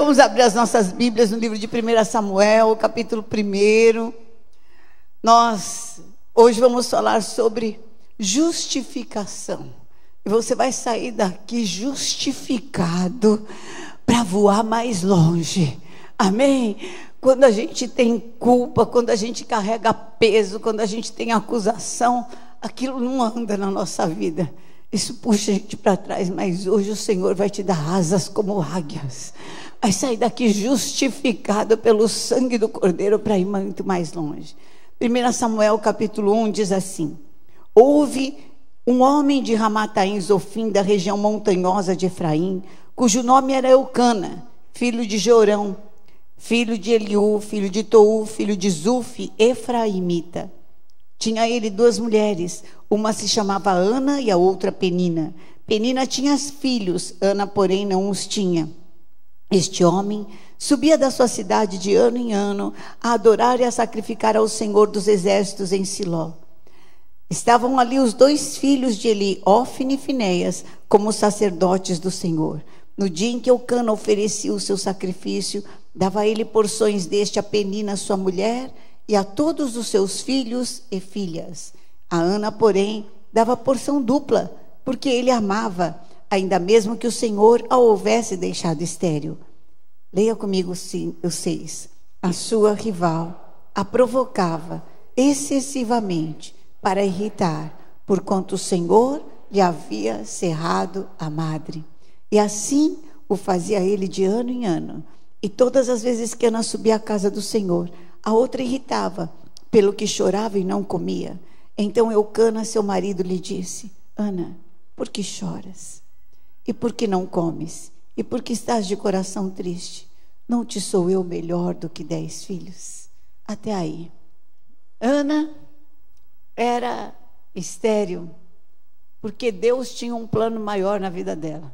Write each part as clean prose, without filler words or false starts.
Vamos abrir as nossas Bíblias no livro de 1 Samuel, capítulo 1. Nós hoje vamos falar sobre justificação. E você vai sair daqui justificado para voar mais longe. Amém? Quando a gente tem culpa, quando a gente carrega peso, quando a gente tem acusação, aquilo não anda na nossa vida. Isso puxa a gente para trás, mas hoje o Senhor vai te dar asas como águias. Vai sair daqui justificado pelo sangue do Cordeiro para ir muito mais longe. 1 Samuel capítulo 1 diz assim: houve um homem de Ramataim Zofim, da região montanhosa de Efraim, cujo nome era Eucana, filho de Jorão, filho de Eliú, filho de Tou, filho de Zuf, efraimita. Tinha ele 2 mulheres, uma se chamava Ana e a outra Penina. Penina tinha filhos, Ana, porém, não os tinha. Este homem subia da sua cidade de ano em ano a adorar e a sacrificar ao Senhor dos exércitos em Siló. Estavam ali os 2 filhos de Eli, Ofne e Finéias, como sacerdotes do Senhor. No dia em que Eucana oferecia o seu sacrifício, dava ele porções deste a Penina, sua mulher, e a todos os seus filhos e filhas. A Ana, porém, dava porção dupla, porque ele amava, ainda mesmo que o Senhor a houvesse deixado estéril. Leia comigo o 6. A sua rival a provocava excessivamente para irritar, porquanto o Senhor lhe havia cerrado a madre. E assim o fazia ele de ano em ano. E todas as vezes que Ana subia à casa do Senhor, a outra irritava, pelo que chorava e não comia. Então Eucana, seu marido, lhe disse: Ana, por que choras? E por que não comes? E por que estás de coração triste? Não te sou eu melhor do que 10 filhos? Até aí. Ana era estéril, porque Deus tinha um plano maior na vida dela.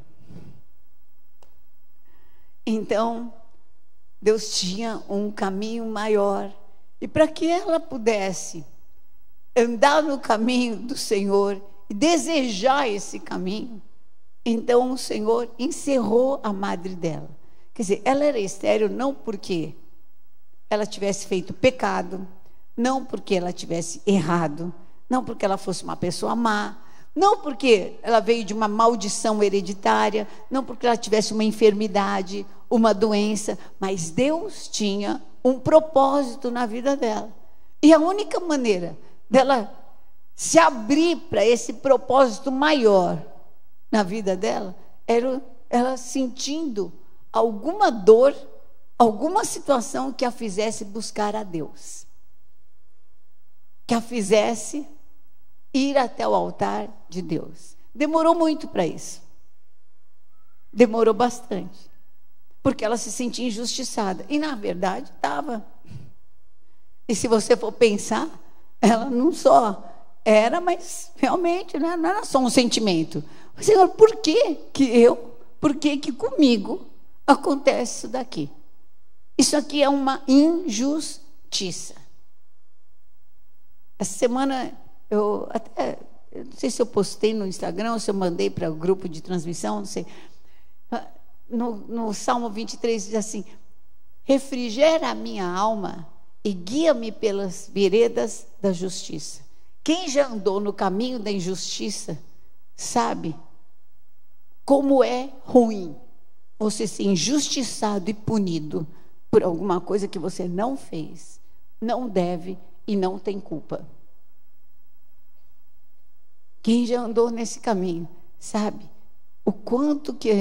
Então, Deus tinha um caminho maior. E para que ela pudesse andar no caminho do Senhor e desejar esse caminho, então o Senhor encerrou a madre dela. Quer dizer, ela era estéril não porque ela tivesse feito pecado, não porque ela tivesse errado, não porque ela fosse uma pessoa má, não porque ela veio de uma maldição hereditária, não porque ela tivesse uma enfermidade, uma doença, mas Deus tinha um propósito na vida dela. E a única maneira dela se abrir para esse propósito maior na vida dela era ela sentindo alguma dor, alguma situação que a fizesse buscar a Deus, que a fizesse ir até o altar de Deus. Demorou muito para isso. Demorou bastante. Porque ela se sentia injustiçada. E na verdade estava. E se você for pensar, ela não só era, mas realmente não era só um sentimento. Senhor, por que comigo acontece isso daqui? Isso aqui é uma injustiça. Essa semana eu não sei se eu postei no Instagram ou se eu mandei para o grupo de transmissão, não sei. No Salmo 23 diz assim: refrigera a minha alma e guia-me pelas veredas da justiça. Quem já andou no caminho da injustiça sabe como é ruim você ser injustiçado e punido por alguma coisa que você não fez, não deve e não tem culpa. Quem já andou nesse caminho sabe o quanto que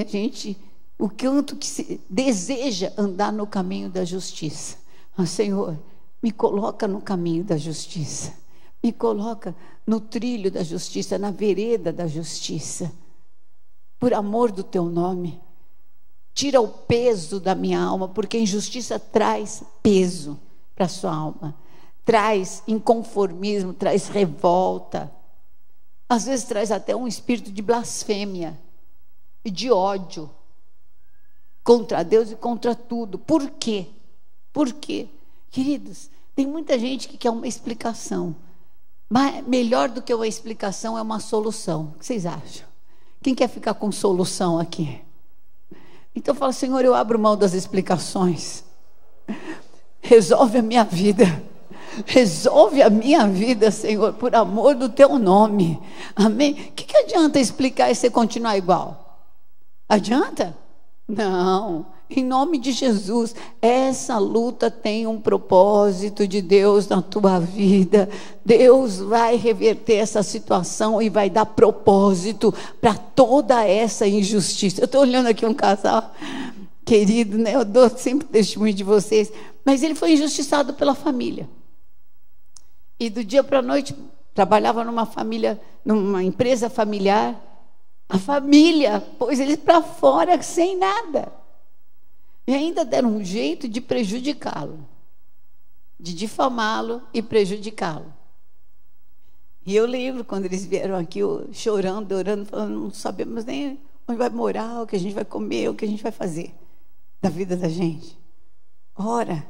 se deseja andar no caminho da justiça. Senhor, me coloca no caminho da justiça, me coloca no trilho da justiça, na vereda da justiça, por amor do teu nome. Tira o peso da minha alma, porque a injustiça traz peso para a sua alma, traz inconformismo, traz revolta, às vezes traz até um espírito de blasfêmia e de ódio contra Deus e contra tudo. Por quê? Por quê? Queridos, tem muita gente que quer uma explicação, mas melhor do que uma explicação é uma solução. O que vocês acham? Quem quer ficar com solução aqui? Então fala: Senhor, eu abro mão das explicações. Resolve a minha vida. Resolve a minha vida, Senhor, por amor do teu nome. Amém? O que adianta explicar e você continuar igual? Adianta? Não. Em nome de Jesus, essa luta tem um propósito de Deus na tua vida. Deus vai reverter essa situação e vai dar propósito para toda essa injustiça. Eu estou olhando aqui um casal querido, né? Eu dou sempre testemunho de vocês, mas ele foi injustiçado pela família. E do dia para a noite, trabalhava numa família, numa empresa familiar. A família pôs ele para fora sem nada. E ainda deram um jeito de prejudicá-lo, de difamá-lo e prejudicá-lo. E eu lembro quando eles vieram aqui chorando, orando, falando: não sabemos nem onde vai morar, o que a gente vai comer, o que a gente vai fazer da vida da gente. Ora,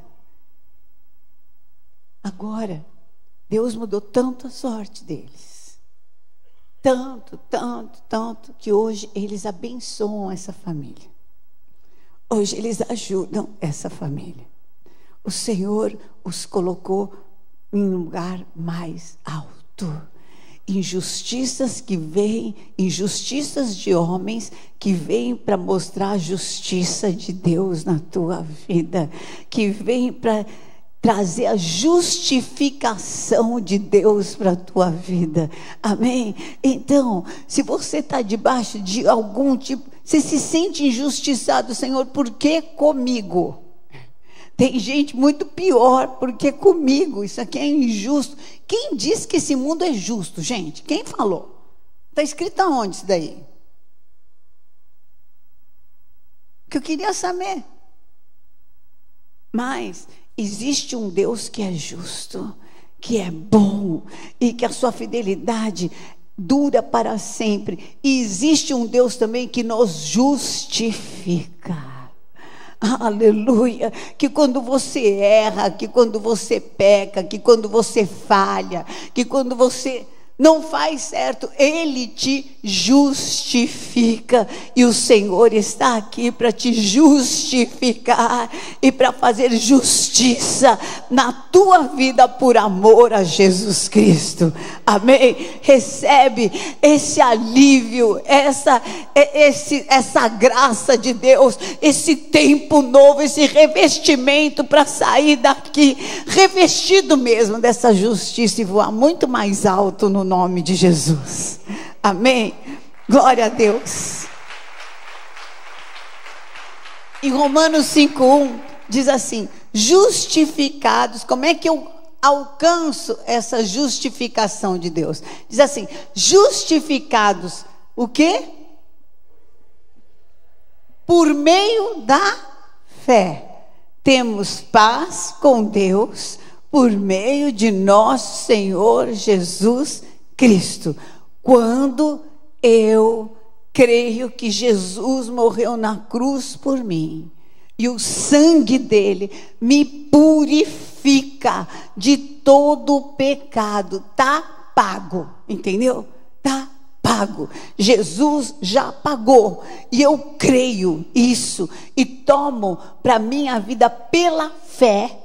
agora, Deus mudou tanto a sorte deles. Tanto, que hoje eles abençoam essa família. Hoje eles ajudam essa família. O Senhor os colocou em um lugar mais alto. Injustiças que vêm, injustiças de homens que vêm para mostrar a justiça de Deus na tua vida, que vêm para trazer a justificação de Deus para a tua vida. Amém? Então, se você está debaixo de algum tipo, você se sente injustiçado: Senhor, por que comigo? Tem gente muito pior, porque comigo isso aqui é injusto. Quem disse que esse mundo é justo, gente? Quem falou? Está escrito aonde isso daí? Que eu queria saber. Mas existe um Deus que é justo, que é bom e que a sua fidelidade dura para sempre. E existe um Deus também que nos justifica. Aleluia, que quando você erra, que quando você peca, que quando você falha, que quando você não faz certo, Ele te justifica. E o Senhor está aqui para te justificar e para fazer justiça na tua vida por amor a Jesus Cristo. Amém? Recebe esse alívio, essa graça de Deus, esse tempo novo, esse revestimento para sair daqui revestido mesmo dessa justiça e voar muito mais alto no nome de Jesus. Amém? Glória a Deus. Em Romanos 5:1 diz assim: justificados. Como é que eu alcanço essa justificação de Deus? Diz assim: justificados, o quê? Por meio da fé, temos paz com Deus por meio de nosso Senhor Jesus Cristo. Quando eu creio que Jesus morreu na cruz por mim, e o sangue dele me purifica de todo o pecado, tá pago, entendeu? Tá pago. Jesus já pagou, e eu creio isso e tomo para minha vida pela fé.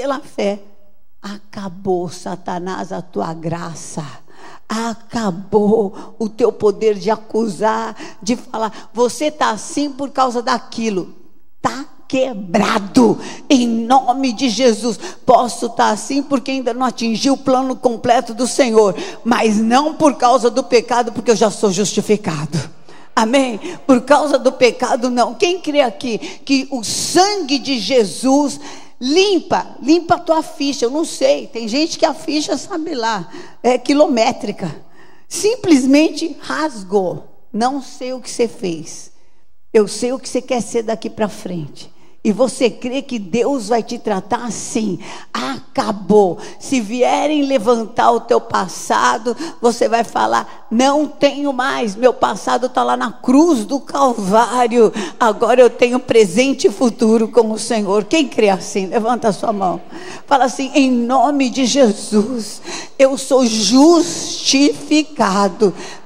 Acabou, Satanás, a tua graça. Acabou o teu poder de acusar, de falar: você está assim por causa daquilo. Está quebrado, em nome de Jesus. Posso estar assim porque ainda não atingi o plano completo do Senhor, mas não por causa do pecado, porque eu já sou justificado. Amém? Por causa do pecado não. Quem crê aqui que o sangue de Jesus limpa a tua ficha? Eu não sei, tem gente que a ficha, sabe lá, é quilométrica. Simplesmente rasgou. Não sei o que você fez, eu sei o que você quer ser daqui para frente. E você crê que Deus vai te tratar assim? Acabou. Se vierem levantar o teu passado, você vai falar: não tenho mais, meu passado está lá na cruz do Calvário, agora eu tenho presente e futuro com o Senhor. Quem crê assim? Levanta a sua mão, fala assim: em nome de Jesus, eu sou justificado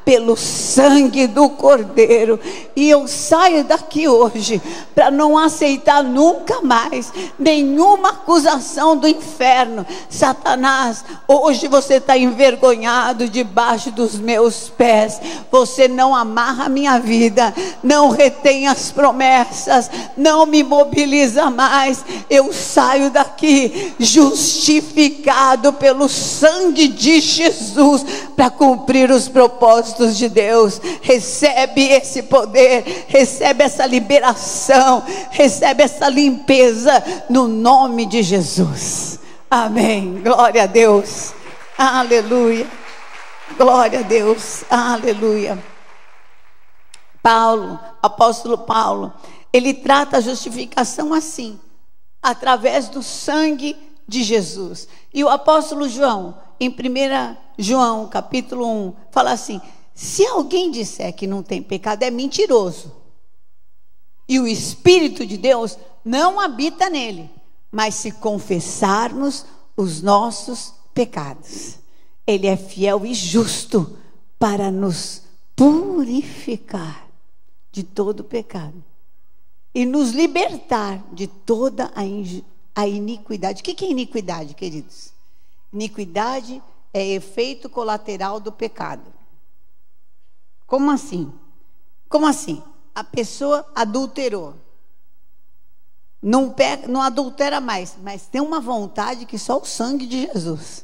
pelo sangue do Cordeiro. E eu saio daqui hoje para não aceitar nunca mais nenhuma acusação do inferno. Satanás, hoje você está envergonhado debaixo dos meus pés. Você não amarra a minha vida, não retém as promessas, não me mobiliza mais. Eu saio daqui justificado pelo sangue de Jesus para cumprir os propósitos de Deus. Recebe esse poder, recebe essa liberação, recebe essa limpeza no nome de Jesus. Amém. Glória a Deus. Aleluia. Glória a Deus. Aleluia. Paulo, apóstolo Paulo, ele trata a justificação assim, através do sangue de Jesus. E o apóstolo João, em 1 João capítulo 1, fala assim: se alguém disser que não tem pecado, é mentiroso, e o Espírito de Deus não habita nele. Mas se confessarmos os nossos pecados, ele é fiel e justo para nos purificar de todo pecado e nos libertar de toda a iniquidade. O que é iniquidade, queridos? Iniquidade é efeito colateral do pecado. Como assim? Como assim? A pessoa adulterou. Não adultera mais, mas tem uma vontade que só o sangue de Jesus.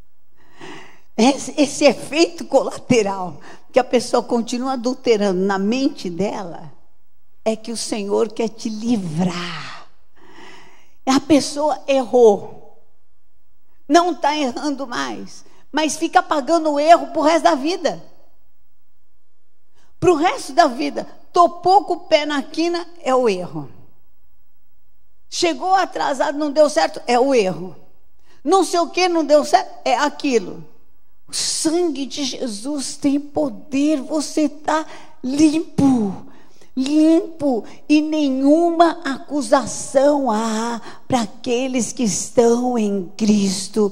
Esse efeito colateral, que a pessoa continua adulterando na mente dela, é que o Senhor quer te livrar. A pessoa errou, não está errando mais, mas fica pagando o erro para o resto da vida. Para o resto da vida, topou com o pé na quina, é o erro. Chegou atrasado, não deu certo, é o erro. Não sei o que, não deu certo, é aquilo. O sangue de Jesus tem poder, você está limpo, e nenhuma acusação há para aqueles que estão em Cristo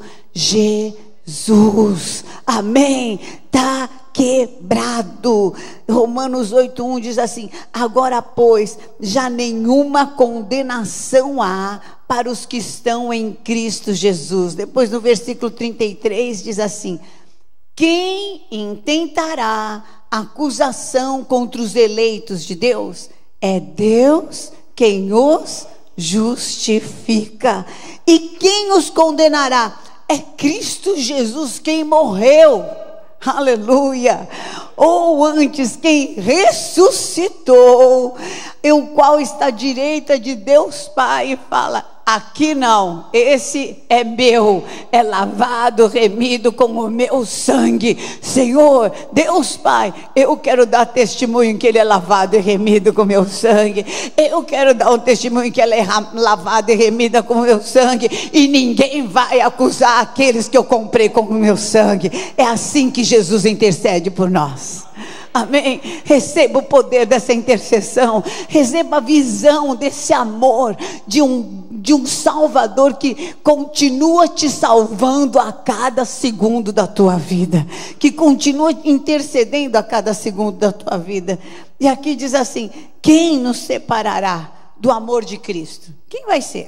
Jesus. Amém? Está quebrado. Romanos 8:1 diz assim: agora, pois, já nenhuma condenação há para os que estão em Cristo Jesus. Depois no versículo 33 diz assim: quem intentará acusação contra os eleitos de Deus? É Deus quem os justifica. E quem os condenará? É Cristo Jesus quem morreu, aleluia, ou antes quem ressuscitou, o qual está à direita de Deus Pai, e fala: aqui não, esse é meu, é lavado, remido com o meu sangue. Senhor, Deus Pai, eu quero dar testemunho que Ele é lavado e remido com o meu sangue. Eu quero dar um testemunho que Ele é lavado e remida com o meu sangue, e ninguém vai acusar aqueles que eu comprei com o meu sangue. É assim que Jesus intercede por nós. Amém? Receba o poder dessa intercessão, receba a visão desse amor de um Salvador que continua te salvando a cada segundo da tua vida, que continua intercedendo a cada segundo da tua vida. E aqui diz assim: quem nos separará do amor de Cristo? Quem vai ser?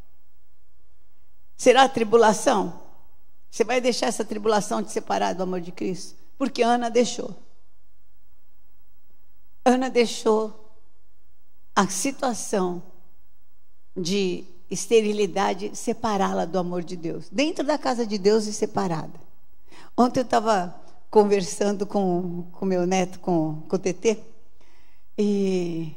Será a tribulação? Você vai deixar essa tribulação te separar do amor de Cristo? Porque Ana deixou. Ana deixou a situação de esterilidade separá-la do amor de Deus, dentro da casa de Deus e separada. Ontem eu estava conversando com meu neto, com o Tetê, e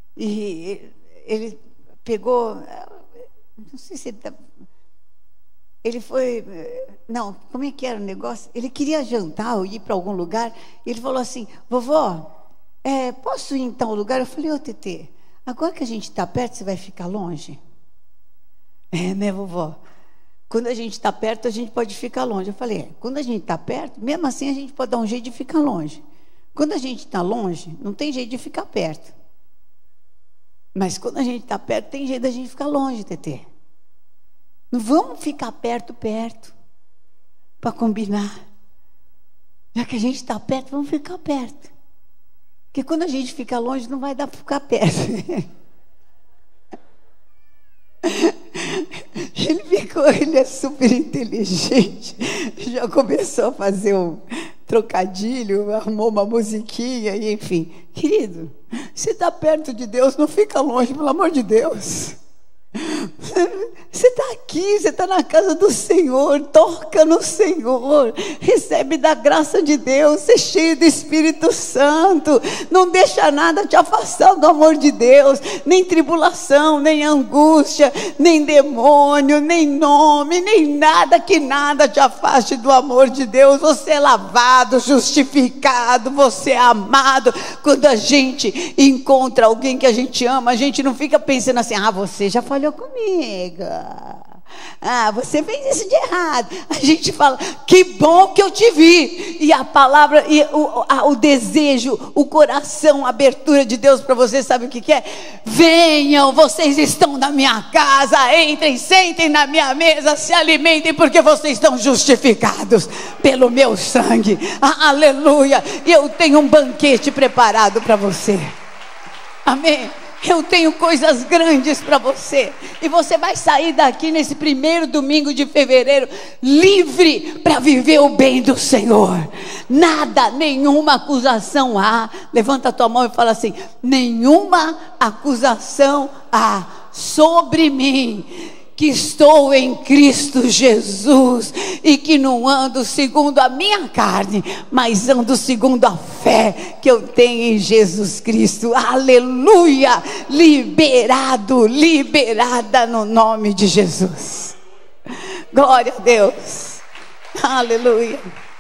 ele pegou, não sei se ele foi, não, como é que era o negócio? Ele queria jantar ou ir para algum lugar, e ele falou assim: vovó, posso ir em tal lugar? Eu falei: ô Tetê, agora que a gente está perto, você vai ficar longe? Né, vovó? Quando a gente está perto, a gente pode ficar longe. Eu falei: quando a gente está perto, mesmo assim a gente pode dar um jeito de ficar longe. Quando a gente está longe, não tem jeito de ficar perto. Mas quando a gente está perto, tem jeito da gente ficar longe, Tetê. Não vamos ficar perto, para combinar. Já que a gente está perto, vamos ficar perto. Porque quando a gente fica longe, não vai dar para ficar perto. Ele é super inteligente. Já começou a fazer um trocadilho, arrumou uma musiquinha, e enfim. Querido, você está perto de Deus, não fica longe, pelo amor de Deus. Você está aqui, você está na casa do Senhor, toca no Senhor, recebe da graça de Deus, ser cheio do Espírito Santo, não deixa nada te afastar do amor de Deus, nem tribulação, nem angústia, nem demônio, nem nome, nem nada que nada te afaste do amor de Deus. Você é lavado, justificado, você é amado. Quando a gente encontra alguém que a gente ama, a gente não fica pensando assim, você já falhou comigo, você fez isso de errado. A gente fala, que bom que eu te vi. E a palavra, e o desejo, o coração, a abertura de Deus para você, sabe o que é? Venham, vocês estão na minha casa, entrem, sentem na minha mesa, se alimentem, porque vocês estão justificados pelo meu sangue. Aleluia. E eu tenho um banquete preparado para você. Amém. Eu tenho coisas grandes para você. E você vai sair daqui nesse primeiro domingo de fevereiro livre para viver o bem do Senhor. Nada, nenhuma acusação há. Levanta a tua mão e fala assim: nenhuma acusação há sobre mim, que estou em Cristo Jesus, e que não ando segundo a minha carne, mas ando segundo a fé que eu tenho em Jesus Cristo. Aleluia! Liberado, liberada no nome de Jesus. Glória a Deus. Aleluia.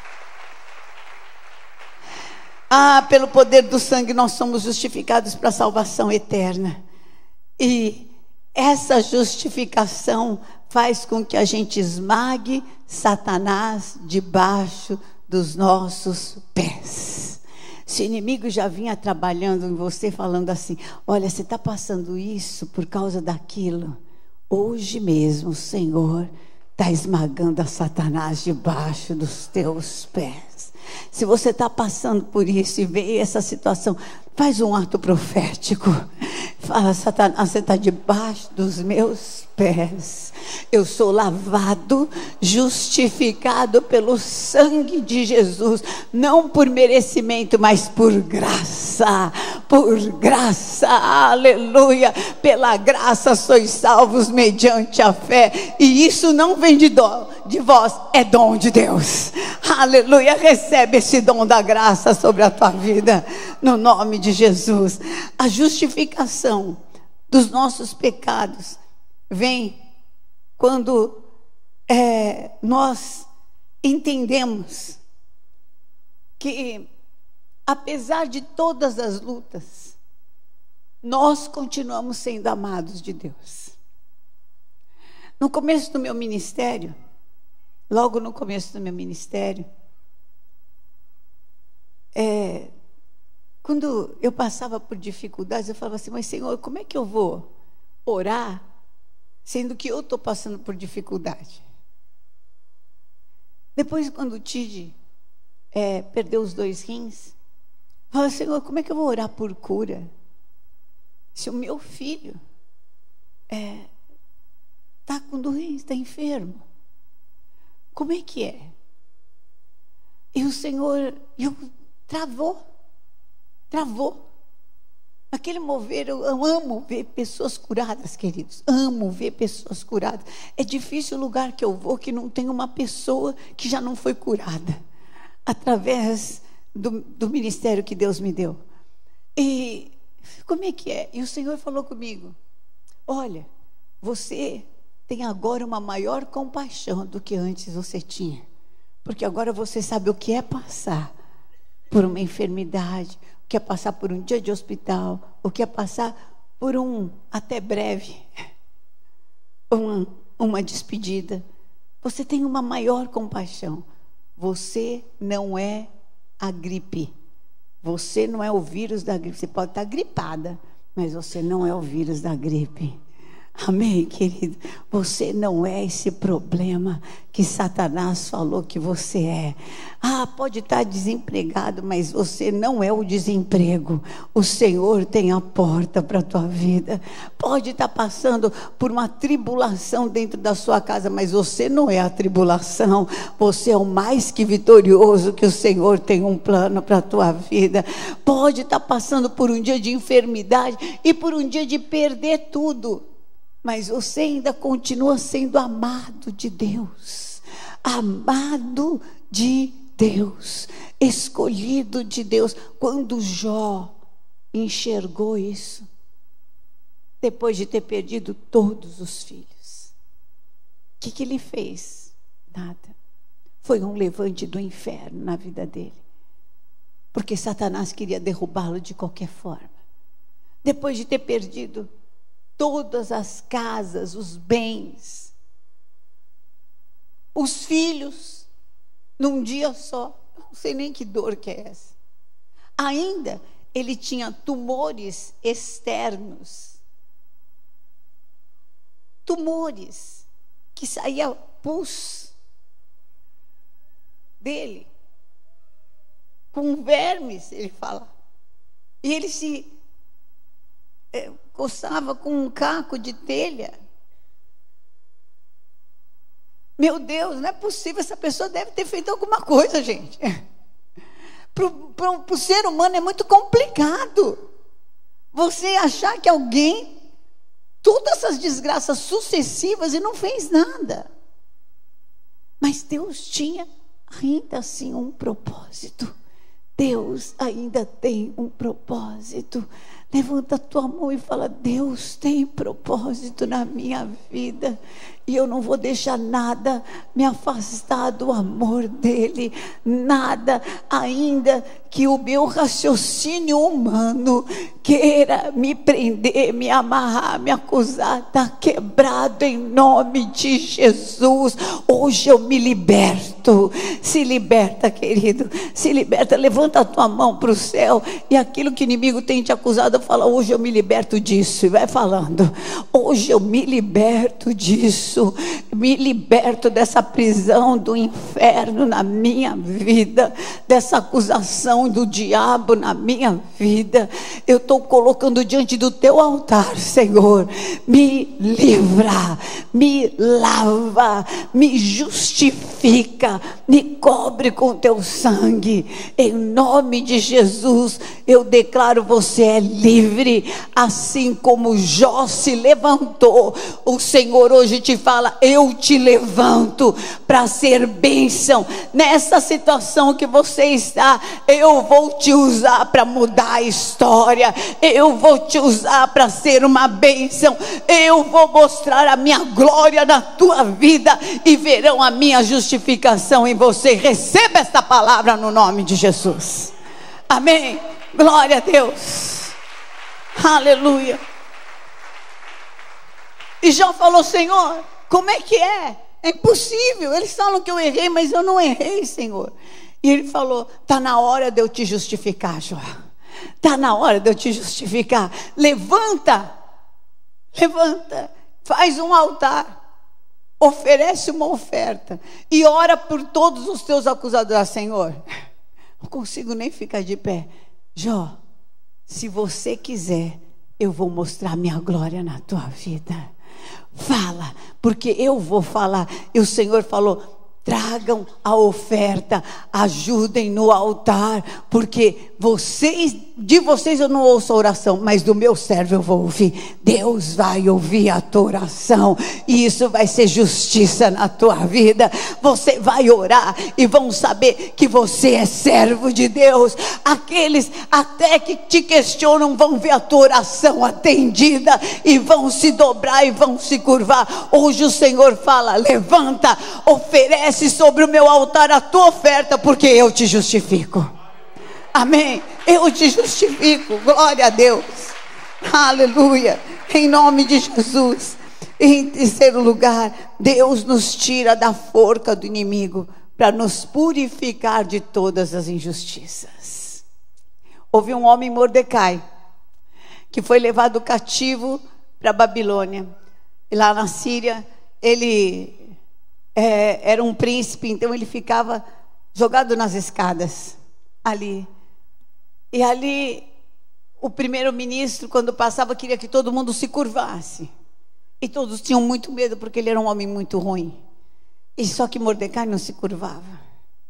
Pelo poder do sangue nós somos justificados para a salvação eterna. E essa justificação faz com que a gente esmague Satanás debaixo dos nossos pés. Se o inimigo já vinha trabalhando em você, falando assim: olha, você está passando isso por causa daquilo, hoje mesmo o Senhor está esmagando a Satanás debaixo dos teus pés. Se você está passando por isso e vê essa situação, faz um ato profético. Fala: Satanás, você está debaixo dos meus pés. Eu sou lavado, justificado pelo sangue de Jesus, não por merecimento, mas por graça. Por graça, aleluia. Pela graça sois salvos mediante a fé, e isso não vem de vós, é dom de Deus. Aleluia. Recebe esse dom da graça sobre a tua vida, no nome de Jesus. A justificação dos nossos pecados vem quando nós entendemos que, apesar de todas as lutas, nós continuamos sendo amados de Deus. No começo do meu ministério, logo no começo do meu ministério, quando eu passava por dificuldades, eu falava assim: mas Senhor, como é que eu vou orar, sendo que eu estou passando por dificuldade? Depois, quando o Tid perdeu os 2 rins, eu falava: Senhor, como é que eu vou orar por cura, se o meu filho está com doença, está enfermo? Como é que é? E o Senhor, travou. Naquele mover, eu amo ver pessoas curadas, queridos. Amo ver pessoas curadas. É difícil o lugar que eu vou que não tem uma pessoa que já não foi curada, através do ministério que Deus me deu. E como é que é? E o Senhor falou comigo: olha, você tem agora uma maior compaixão do que antes você tinha, porque agora você sabe o que é passar por uma enfermidade, o que é passar por um dia de hospital, o que é passar por até breve, uma despedida. Você tem uma maior compaixão. Você não é a gripe. Você não é o vírus da gripe. Você pode estar gripada, mas você não é o vírus da gripe. Amém, querido? Você não é esse problema que Satanás falou que você é. Pode estar desempregado, mas você não é o desemprego. O Senhor tem a porta para a tua vida. Pode estar passando por uma tribulação dentro da sua casa, mas você não é a tribulação. Você é o mais que vitorioso, que o Senhor tem um plano para a tua vida. Pode estar passando por um dia de enfermidade e por um dia de perder tudo, mas você ainda continua sendo amado de Deus, amado de Deus, escolhido de Deus. Quando Jó enxergou isso, depois de ter perdido todos os filhos, o que ele fez? Nada. Foi um levante do inferno na vida dele, porque Satanás queria derrubá-lo de qualquer forma. Depois de ter perdido todas as casas, os bens, os filhos, num dia só. Não sei nem que dor que é essa. Ainda ele tinha tumores externos. Tumores que saía pus dele, com vermes, ele fala. E ele se coçava com um caco de telha. Meu Deus, não é possível, essa pessoa deve ter feito alguma coisa, gente. Para o ser humano é muito complicado você achar que alguém, todas essas desgraças sucessivas, e não fez nada. Mas Deus tinha ainda assim um propósito. Deus ainda tem um propósito. Levanta a tua mão e fala: Deus tem propósito na minha vida, e eu não vou deixar nada me afastar do amor dele. Nada, ainda que o meu raciocínio humano queira me prender, me amarrar, me acusar, está quebrado em nome de Jesus. Hoje eu me liberto. Se liberta, querido, se liberta. Levanta a tua mão para o céu, e aquilo que o inimigo tem te acusado, fala: hoje eu me liberto disso. E vai falando: hoje eu me liberto disso, me liberto dessa prisão do inferno na minha vida, dessa acusação do diabo na minha vida. Eu estou colocando diante do teu altar, Senhor. Me livra, me lava, me justifica, me cobre com teu sangue, em nome de Jesus. Eu declaro: você é livre, assim como Jó se levantou. O Senhor hoje te fala: eu te levanto para ser bênção nessa situação que você está. Eu vou te usar para mudar a história, eu vou te usar para ser uma bênção, eu vou mostrar a minha glória na tua vida, e verão a minha justificação em você. Receba esta palavra no nome de Jesus. Amém. Glória a Deus. Aleluia. E Jó falou: Senhor, como é que é? É impossível. Eles falam que eu errei, mas eu não errei, Senhor. E ele falou: está na hora de eu te justificar, Jó. Está na hora de eu te justificar. Levanta, levanta, faz um altar, oferece uma oferta e ora por todos os teus acusadores. Senhor, não consigo nem ficar de pé. Jó, se você quiser, eu vou mostrar minha glória na tua vida. Fala, porque eu vou falar. E o Senhor falou: tragam a oferta, ajudem no altar, porque de vocês eu não ouço a oração, mas do meu servo eu vou ouvir. Deus vai ouvir a tua oração, e isso vai ser justiça na tua vida. Você vai orar e vão saber que você é servo de Deus. Aqueles até que te questionam vão ver a tua oração atendida e vão se dobrar e vão se curvar. Hoje o Senhor fala: levanta, oferece sobre o meu altar a tua oferta, porque eu te justifico. Amém. Eu te justifico. Glória a Deus. Aleluia. Em nome de Jesus. Em terceiro lugar, Deus nos tira da forca do inimigo para nos purificar de todas as injustiças. Houve um homem, Mordecai, que foi levado cativo para a Babilônia. E lá na Síria, ele era um príncipe, então ele ficava jogado nas escadas ali. E ali, o primeiro-ministro, quando passava, queria que todo mundo se curvasse. E todos tinham muito medo, porque ele era um homem muito ruim. E só que Mordecai não se curvava.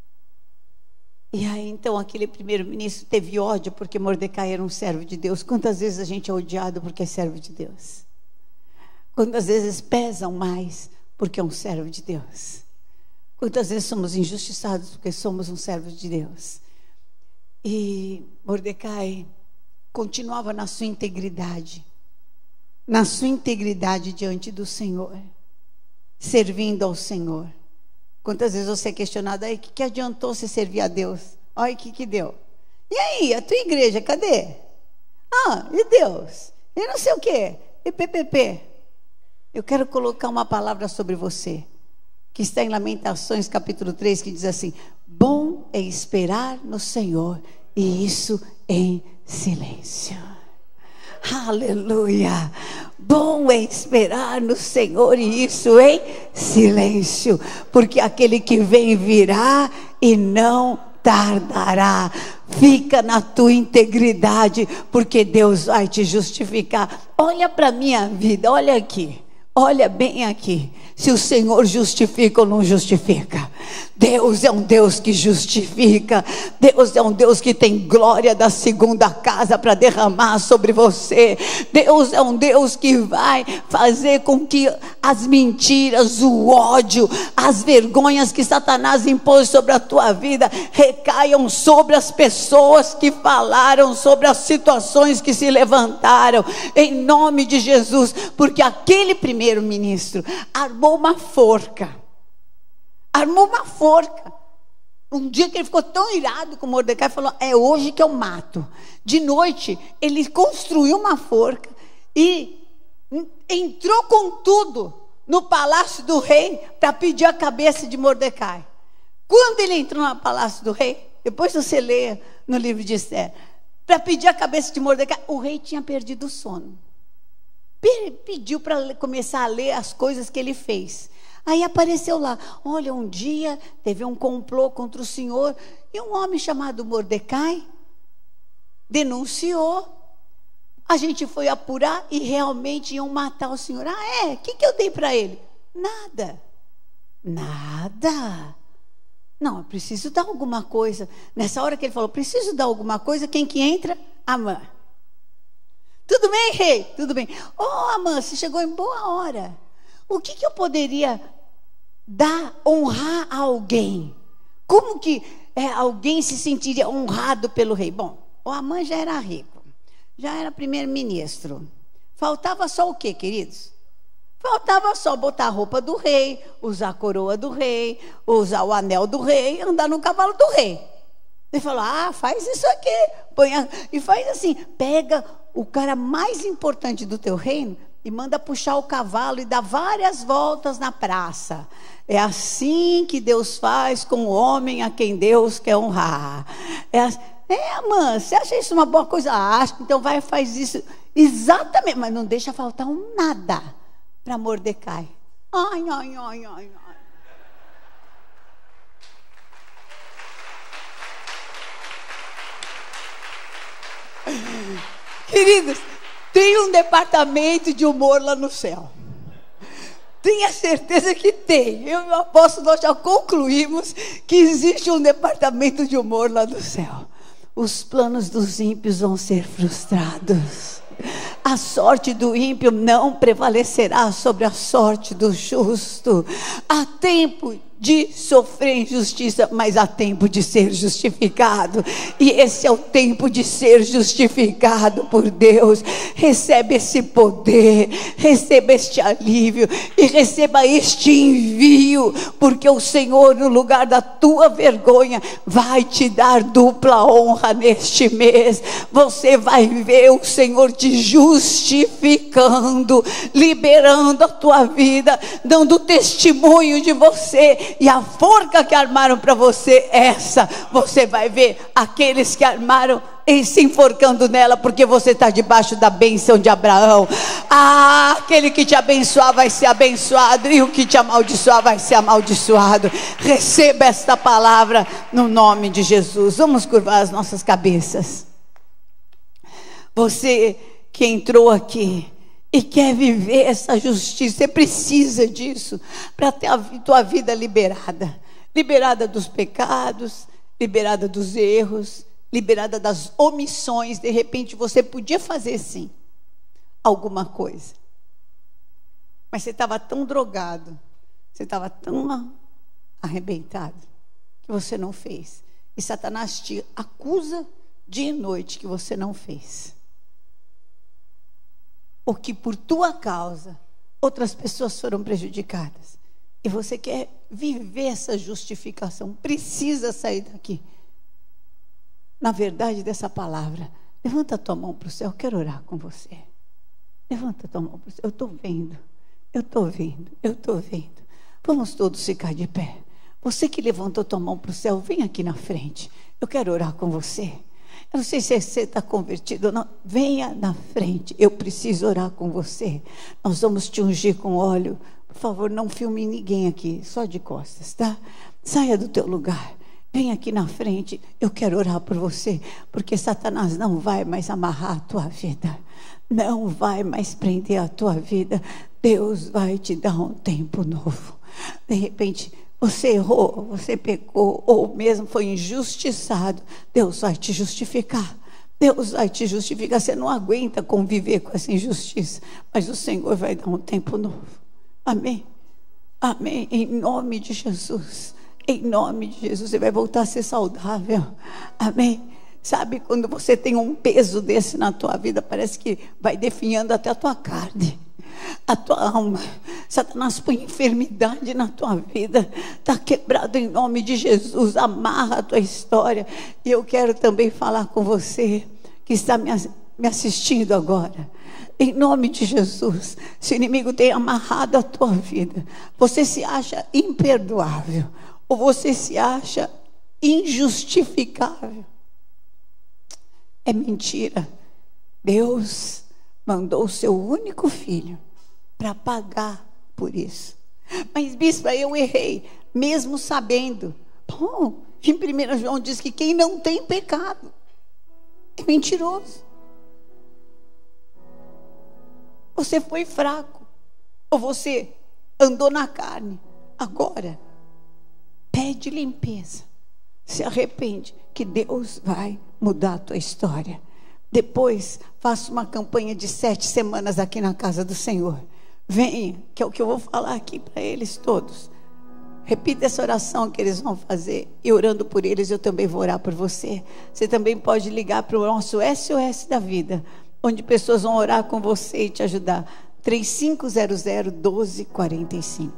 E aí, então, aquele primeiro-ministro teve ódio, porque Mordecai era um servo de Deus. Quantas vezes a gente é odiado porque é servo de Deus? Quantas vezes pesam mais porque é um servo de Deus? Quantas vezes somos injustiçados porque somos um servo de Deus? E Mordecai continuava na sua integridade diante do Senhor, servindo ao Senhor. Quantas vezes você é questionado, aí, o que adiantou você servir a Deus? Olha o que deu. E aí, a tua igreja, cadê? E Deus? E não sei o quê? E PPP? Eu quero colocar uma palavra sobre você, que está em Lamentações capítulo 3, que diz assim: bom é esperar no Senhor, e isso em silêncio. Aleluia! Bom é esperar no Senhor, e isso em silêncio, porque aquele que vem virá e não tardará. Fica na tua integridade, porque Deus vai te justificar. Olha para a minha vida, olha aqui, olha bem aqui. Se o Senhor justifica ou não justifica. Deus é um Deus que justifica. Deus é um Deus que tem glória da segunda casa para derramar sobre você. Deus é um Deus que vai fazer com que as mentiras, o ódio, as vergonhas que Satanás impôs sobre a tua vida recaiam sobre as pessoas que falaram, sobre as situações que se levantaram, em nome de Jesus. Porque aquele primeiro-ministro armou uma forca. Um dia que ele ficou tão irado com Mordecai, falou: é hoje que eu mato. De noite, ele construiu uma forca e entrou com tudo no palácio do rei para pedir a cabeça de Mordecai. Quando ele entrou no palácio do rei, depois você leia no livro de Esther, para pedir a cabeça de Mordecai, o rei tinha perdido o sono. Pediu para começar a ler as coisas que ele fez. Aí apareceu lá: olha, um dia teve um complô contra o Senhor, e um homem chamado Mordecai denunciou. A gente foi apurar e realmente iam matar o Senhor. O que eu dei para ele? Nada. Não, eu preciso dar alguma coisa. Nessa hora que ele falou, preciso dar alguma coisa, quem que entra? Amã. Tudo bem, rei? Tudo bem. Amã, você chegou em boa hora. O que eu poderia honrar a alguém? Como que alguém se sentiria honrado pelo rei? Bom, o Amã já era rico, já era primeiro-ministro. Faltava só o quê, queridos? Faltava só botar a roupa do rei, usar a coroa do rei, usar o anel do rei, andar no cavalo do rei. Ele falou: faz isso aqui, e faz assim, pega o cara mais importante do teu reino e manda puxar o cavalo e dar várias voltas na praça. É assim que Deus faz com o homem a quem Deus quer honrar. Amã, você acha isso uma boa coisa? Acho, então vai e faz isso. Exatamente, mas não deixa faltar nada para Mordecai. Ai. Queridos, tem um departamento de humor lá no céu. Tenha certeza que tem. Eu e o apóstolo, nós já concluímos que existe um departamento de humor lá no céu. Os planos dos ímpios vão ser frustrados. A sorte do ímpio não prevalecerá sobre a sorte do justo. Há tempo de sofrer injustiça, mas há tempo de ser justificado, e esse é o tempo de ser justificado por Deus. Recebe esse poder, receba este alívio e receba este envio, porque o Senhor, no lugar da tua vergonha, vai te dar dupla honra neste mês. Você vai ver o Senhor te justificando, liberando a tua vida, dando testemunho de você ver. E a forca que armaram para você, essa você vai ver aqueles que armaram e se enforcando nela, porque você está debaixo da bênção de Abraão. Aquele que te abençoar vai ser abençoado, e o que te amaldiçoar vai ser amaldiçoado. Receba esta palavra no nome de Jesus. Vamos curvar as nossas cabeças. Você que entrou aqui e quer viver essa justiça, você precisa disso para ter a tua vida liberada. Liberada dos pecados, liberada dos erros, liberada das omissões. De repente você podia fazer sim alguma coisa, mas você estava tão drogado, você estava tão arrebentado, que você não fez. E Satanás te acusa dia e noite que você não fez, porque por tua causa outras pessoas foram prejudicadas, e você quer viver essa justificação. Precisa sair daqui na verdade dessa palavra. Levanta a tua mão para o céu, eu quero orar com você. Levanta a tua mão para o céu. Eu estou vendo, eu estou vendo, eu estou vendo. Vamos todos ficar de pé. Você que levantou a tua mão para o céu, vem aqui na frente, eu quero orar com você. Eu não sei se você está convertido ou não, venha na frente, eu preciso orar com você. Nós vamos te ungir com óleo. Por favor, não filme ninguém aqui, só de costas, tá? Saia do teu lugar, vem aqui na frente, eu quero orar por você, porque Satanás não vai mais amarrar a tua vida, não vai mais prender a tua vida. Deus vai te dar um tempo novo. De repente você errou, você pecou, ou mesmo foi injustiçado, Deus vai te justificar. Deus vai te justificar. Você não aguenta conviver com essa injustiça, mas o Senhor vai dar um tempo novo. Amém? Amém, em nome de Jesus. Em nome de Jesus, você vai voltar a ser saudável. Amém? Sabe, quando você tem um peso desse na tua vida, parece que vai definhando até a tua carne, a tua alma. Satanás põe enfermidade na tua vida. Está quebrado em nome de Jesus. Amarra a tua história. E eu quero também falar com você que está me assistindo agora. Em nome de Jesus, se o inimigo tem amarrado a tua vida, você se acha imperdoável, ou você se acha injustificável, é mentira. Deus mandou o seu único filho para pagar por isso. Mas bispa, eu errei, mesmo sabendo. Bom, em 1 João diz que quem não tem pecado é mentiroso. Você foi fraco, ou você andou na carne. Agora pede limpeza, se arrepende, que Deus vai mudar a tua história. Depois faça uma campanha de 7 semanas aqui na casa do Senhor. Venha, que é o que eu vou falar aqui para eles todos. Repita essa oração que eles vão fazer, e orando por eles eu também vou orar por você. Você também pode ligar para o nosso SOS da vida, onde pessoas vão orar com você e te ajudar. 3500-1245.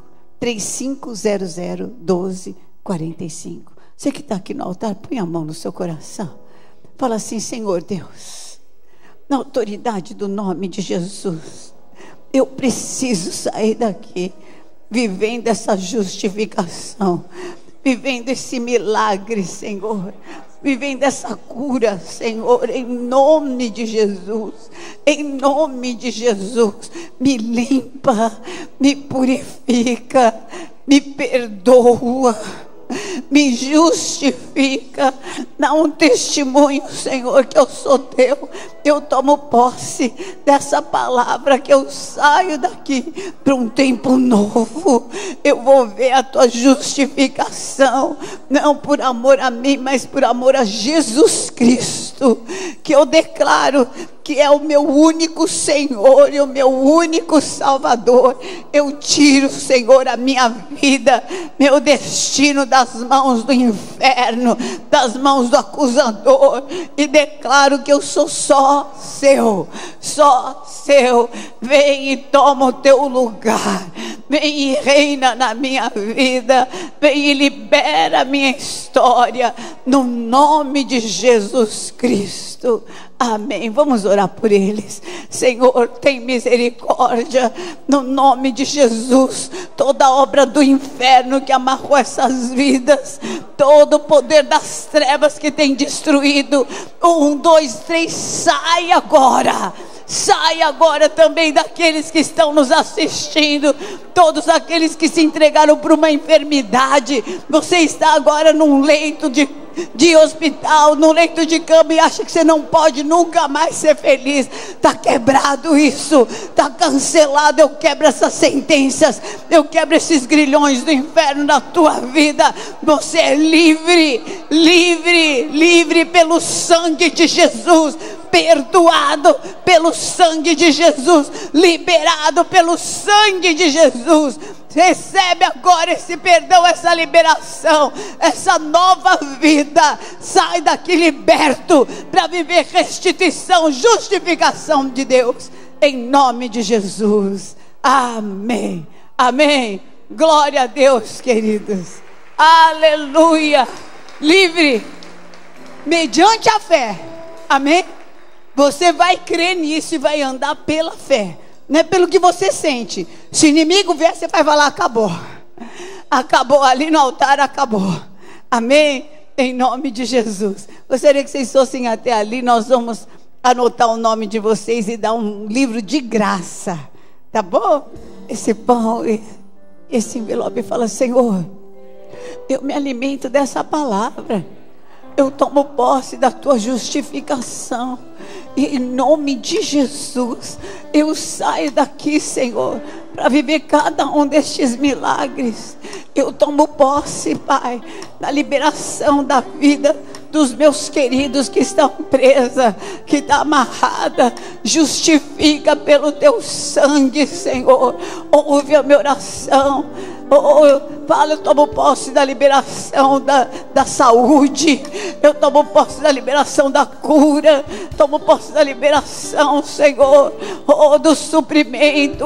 3500-1245. Você que está aqui no altar, põe a mão no seu coração. Fala assim: Senhor Deus, na autoridade do nome de Jesus, eu preciso sair daqui vivendo essa justificação, vivendo esse milagre, Senhor, vivendo essa cura, Senhor, em nome de Jesus. Em nome de Jesus, me limpa, me purifica, me perdoa, me justifica. Dá um testemunho, Senhor, que eu sou teu. Eu tomo posse dessa palavra, que eu saio daqui para um tempo novo. Eu vou ver a tua justificação, não por amor a mim, mas por amor a Jesus Cristo, que eu declaro que é o meu único Senhor e o meu único Salvador. Eu tiro, Senhor, a minha vida, meu destino das mãos do inferno, das mãos do acusador, e declaro que eu sou só seu, só seu. Vem e toma o teu lugar, vem e reina na minha vida, vem e libera a minha história, no nome de Jesus Cristo. Amém. Vamos orar por eles. Senhor, tem misericórdia no nome de Jesus. Toda obra do inferno que amarrou essas vidas, todo o poder das trevas que tem destruído. 1, 2, 3, sai agora. Sai agora também daqueles que estão nos assistindo, todos aqueles que se entregaram por uma enfermidade. Você está agora num leito de hospital, no leito de cama, e acha que você não pode nunca mais ser feliz. Está quebrado isso, está cancelado. Eu quebro essas sentenças, eu quebro esses grilhões do inferno na tua vida. Você é livre, livre, livre pelo sangue de Jesus, perdoado pelo sangue de Jesus, liberado pelo sangue de Jesus. Recebe agora esse perdão, essa liberação, essa nova vida. Sai daqui liberto para viver restituição, justificação de Deus, em nome de Jesus. Amém, amém. Glória a Deus, queridos. Aleluia. Livre mediante a fé. Amém. Você vai crer nisso e vai andar pela fé, não é pelo que você sente. Se o inimigo vier, você vai falar: acabou. Acabou ali no altar, acabou. Amém? Em nome de Jesus. Gostaria que vocês fossem até ali. Nós vamos anotar o nome de vocês e dar um livro de graça. Tá bom? Esse pão, esse envelope fala: Senhor, eu me alimento dessa palavra. Eu tomo posse da tua justificação. E em nome de Jesus, eu saio daqui, Senhor, para viver cada um destes milagres. Eu tomo posse, Pai, da liberação da vida dos meus queridos que estão presa, que está amarrada. Justifica pelo teu sangue, Senhor. Ouve a minha oração. Fala, eu tomo posse da liberação da saúde. Eu tomo posse da liberação da cura. Tomo posse da liberação, Senhor, do suprimento.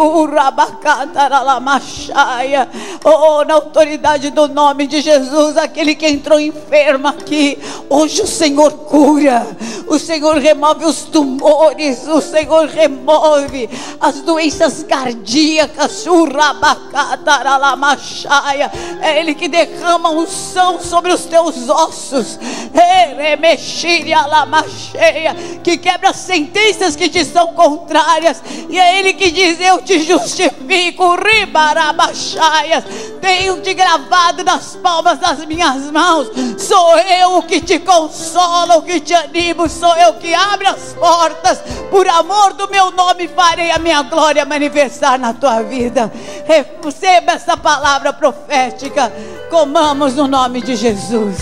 Na autoridade do nome de Jesus, aquele que entrou enfermo aqui, hoje o Senhor cura. O Senhor remove os tumores. O Senhor remove as doenças cardíacas. É Ele que derrama unção sobre os teus ossos, que quebra as sentenças que te são contrárias. E é Ele que diz: eu te justifico. Tenho te gravado nas palmas das minhas mãos. Sou eu o que te consola, o que te animo. Sou eu que abro as portas. Por amor do meu nome farei a minha glória manifestar na tua vida. Receba essa palavra profética. Comamos no nome de Jesus.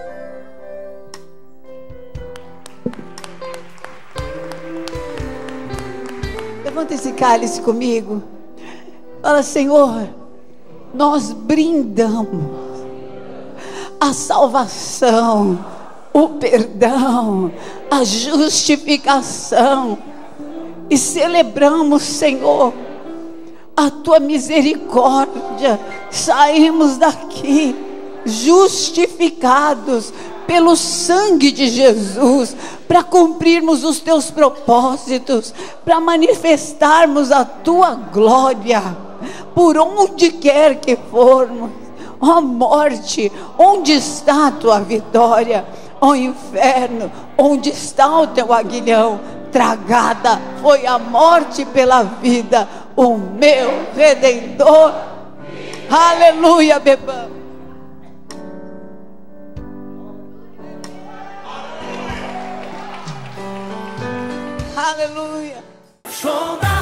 Levanta esse cálice comigo. Fala: Senhor, nós brindamos a salvação, o perdão, a justificação, e celebramos, Senhor, a tua misericórdia. Saímos daqui justificados pelo sangue de Jesus, para cumprirmos os teus propósitos, para manifestarmos a tua glória por onde quer que formos. Ó morte, onde está a tua vitória? Ó inferno, onde está o teu aguilhão? Tragada foi a morte pela vida, o meu Redentor. Aleluia, bebamos. Aleluia.